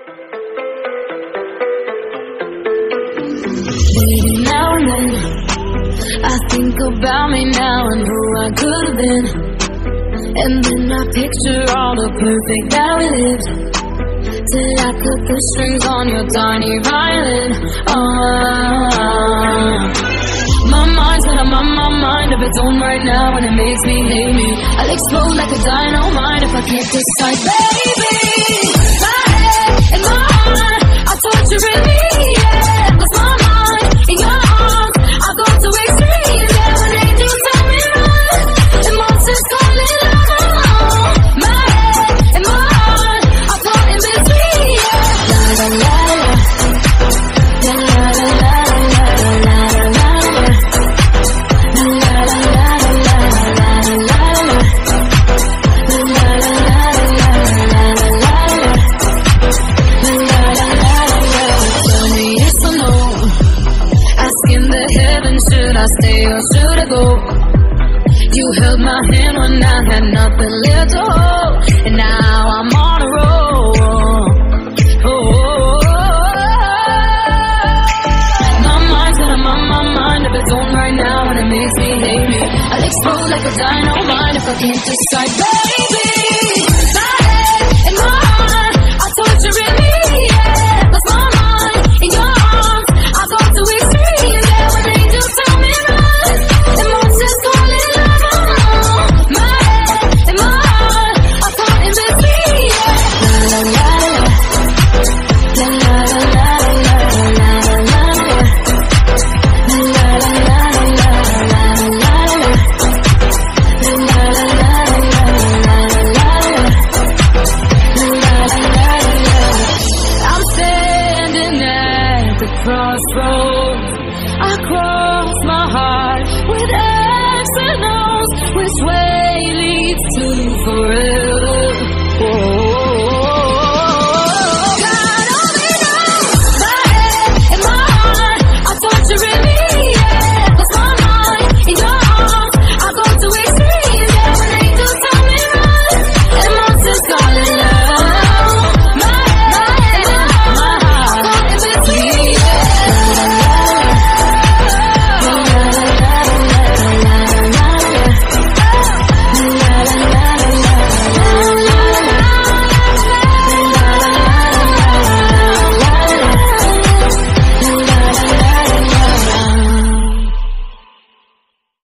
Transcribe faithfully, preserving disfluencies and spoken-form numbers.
Maybe now and then I think about me now and who I could have been, and then I picture all the perfect that we lived, till I cut the strings on your tiny violin. Oh, my mind's got on my, my mind of its own right now, and it makes me hate me. I'll explode like a dynamite if I can't decide, baby. My head and my heart are torturing me, yeah. 'Cause my mind in your arms, I go to extremes, yeah. When they do tell me run, emotions calling out. My head and my heart are caught in between, yeah. La la la la, la la la la la la la la. Should I stay or should I go? You held my hand when I had nothing left to hold, and now I'm on a roll. Oh, oh, oh. My mind's got a my, my mind of its own right now, and it makes me hate me. I'll explode like a dynamite if I can't decide, baby. My head and my heart are torturing me, yeah. 'Cause my mind in your arms, I go to extremes, yeah. When they do tell me run, emotions calling out. My head and my heart are caught in between, yeah. La la la la, la la la la la la la la, la la la la la la la, la la la la la. I'm standing at the crossroads. I cross